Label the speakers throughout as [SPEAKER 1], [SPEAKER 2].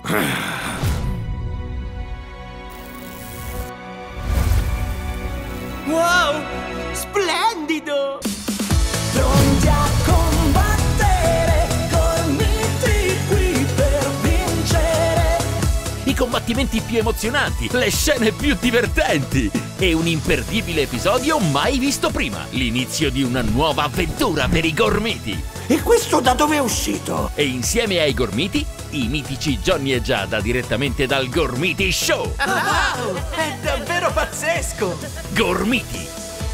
[SPEAKER 1] Wow! Splendido!
[SPEAKER 2] Pronti a combattere, Gormiti qui per vincere.
[SPEAKER 3] I combattimenti più emozionanti, le scene più divertenti e un imperdibile episodio mai visto prima. L'inizio di una nuova avventura per i Gormiti.
[SPEAKER 1] E questo da dove è uscito?
[SPEAKER 3] E insieme ai Gormiti, i mitici Johnny e Giada direttamente dal Gormiti Show.
[SPEAKER 1] Wow! È davvero pazzesco!
[SPEAKER 3] Gormiti.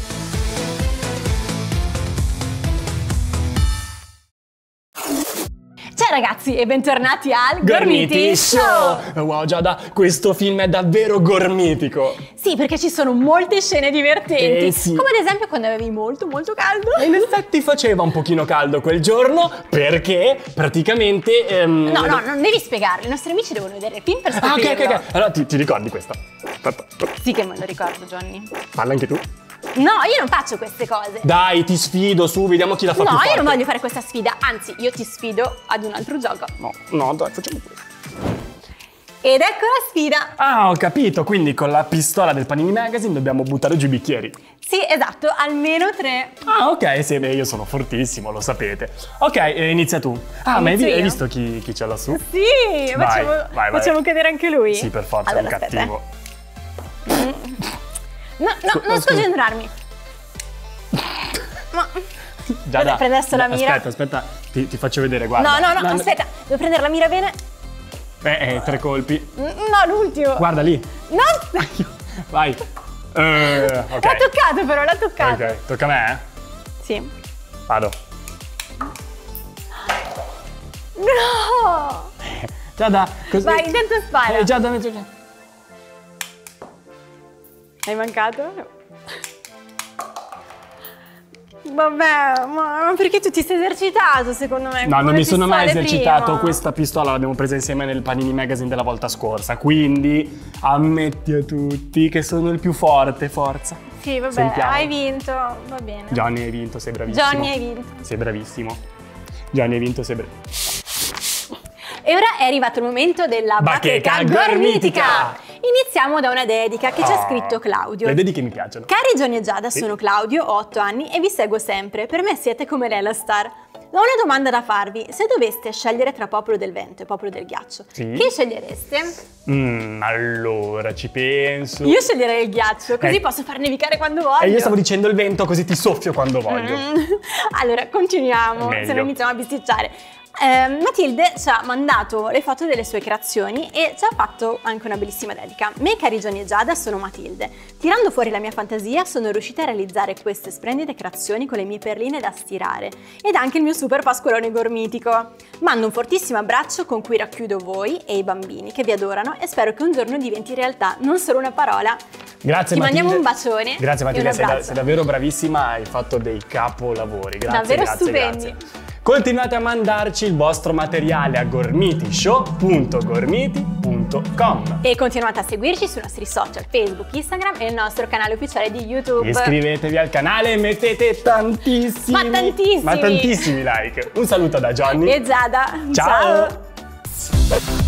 [SPEAKER 4] Ciao ragazzi e bentornati al Gormiti Show!
[SPEAKER 5] Wow Giada, questo film è davvero gormitico!
[SPEAKER 4] Sì, perché ci sono molte scene divertenti,
[SPEAKER 5] sì.
[SPEAKER 4] come ad esempio quando avevi molto caldo.
[SPEAKER 5] E in effetti faceva un pochino caldo quel giorno perché praticamente...
[SPEAKER 4] No, non devi spiegarlo, i nostri amici devono vedere il film per scoprirlo.
[SPEAKER 5] Ok. Allora ti ricordi questa? Aspetta.
[SPEAKER 4] Sì che me lo ricordo, Johnny.
[SPEAKER 5] Parla anche tu.
[SPEAKER 4] No, io non faccio queste cose.
[SPEAKER 5] Dai, ti sfido, su, vediamo chi la fa più
[SPEAKER 4] No,
[SPEAKER 5] forte.
[SPEAKER 4] io non voglio fare questa sfida, anzi, io ti sfido ad un altro gioco.
[SPEAKER 5] No, dai, facciamo questo.
[SPEAKER 4] Ed ecco la sfida.
[SPEAKER 5] Ah, ho capito, quindi con la pistola del Panini Magazine dobbiamo buttare giù i bicchieri.
[SPEAKER 4] Sì, esatto, almeno 3.
[SPEAKER 5] Ah, ok, sì, beh, io sono fortissimo, lo sapete. Ok, inizia tu. Ah, ma
[SPEAKER 4] Inizio
[SPEAKER 5] hai
[SPEAKER 4] io?
[SPEAKER 5] visto chi c'è lassù?
[SPEAKER 4] Sì,
[SPEAKER 5] Vai.
[SPEAKER 4] facciamo cadere anche lui.
[SPEAKER 5] Sì, per forza,
[SPEAKER 4] allora,
[SPEAKER 5] è un cattivo.
[SPEAKER 4] No, non sconcentrarmi. Ma...
[SPEAKER 5] Giada,
[SPEAKER 4] prendo adesso la mira.
[SPEAKER 5] Aspetta, ti faccio vedere, guarda.
[SPEAKER 4] No, aspetta, devo prendere la mira bene.
[SPEAKER 5] 3 colpi.
[SPEAKER 4] No, l'ultimo.
[SPEAKER 5] Guarda lì.
[SPEAKER 4] No!
[SPEAKER 5] Vai. Ok.
[SPEAKER 4] L'ha toccato però, l'ha toccato.
[SPEAKER 5] Ok, tocca a me,
[SPEAKER 4] Sì.
[SPEAKER 5] Vado.
[SPEAKER 4] No!
[SPEAKER 5] Giada, così.
[SPEAKER 4] Vai, intanto spara.
[SPEAKER 5] Giada,
[SPEAKER 4] Hai mancato? Vabbè, ma perché tu ti sei esercitato secondo me?
[SPEAKER 5] No, non mi sono mai esercitato.
[SPEAKER 4] Prima.
[SPEAKER 5] Questa pistola l'abbiamo presa insieme nel Panini Magazine della volta scorsa. Quindi ammetti a tutti che sono il più forte, forza.
[SPEAKER 4] Sì, vabbè,
[SPEAKER 5] Sentiamo.
[SPEAKER 4] hai vinto, va bene.
[SPEAKER 5] Johnny, hai vinto, sei bravissimo.
[SPEAKER 4] Johnny, hai vinto.
[SPEAKER 5] Sei bravissimo. Johnny, hai vinto, sei bravissimo.
[SPEAKER 4] E ora è arrivato il momento della bacheca gormitica. Iniziamo da una dedica che ci ha scritto Claudio.
[SPEAKER 5] Le dediche mi piacciono.
[SPEAKER 4] Cari Johnny e Giada, sono Claudio, ho 8 anni e vi seguo sempre. Per me siete come lei la star. Ho una domanda da farvi. Se doveste scegliere tra Popolo del Vento e Popolo del Ghiaccio, chi scegliereste?
[SPEAKER 5] Allora, ci penso.
[SPEAKER 4] Io sceglierei il ghiaccio, così posso far nevicare quando voglio.
[SPEAKER 5] E io stavo dicendo il vento, così ti soffio quando voglio.
[SPEAKER 4] Allora, continuiamo,
[SPEAKER 5] Meglio.
[SPEAKER 4] se no iniziamo a bisticciare. Matilde ci ha mandato le foto delle sue creazioni e ci ha fatto anche una bellissima dedica. Me, cari Johnny e Giada, sono Matilde. Tirando fuori la mia fantasia sono riuscita a realizzare queste splendide creazioni con le mie perline da stirare ed anche il mio super pasqualone gormitico. Mando un fortissimo abbraccio con cui racchiudo voi e i bambini che vi adorano e spero che un giorno diventi realtà, non solo una parola.
[SPEAKER 5] Grazie
[SPEAKER 4] Ti
[SPEAKER 5] Matilde.
[SPEAKER 4] mandiamo un bacione.
[SPEAKER 5] Grazie Matilde,
[SPEAKER 4] e un abbraccio.
[SPEAKER 5] sei davvero bravissima, hai fatto dei capolavori. Grazie,
[SPEAKER 4] Davvero
[SPEAKER 5] grazie,
[SPEAKER 4] stupendi.
[SPEAKER 5] grazie. Continuate a mandarci il vostro materiale a gormitishow.gormiti.com
[SPEAKER 4] E continuate a seguirci sui nostri social, Facebook, Instagram e il nostro canale ufficiale di YouTube.
[SPEAKER 5] Iscrivetevi al canale e mettete tantissimi
[SPEAKER 4] Ma tantissimi
[SPEAKER 5] like. Un saluto da Johnny
[SPEAKER 4] e Giada.
[SPEAKER 5] Ciao.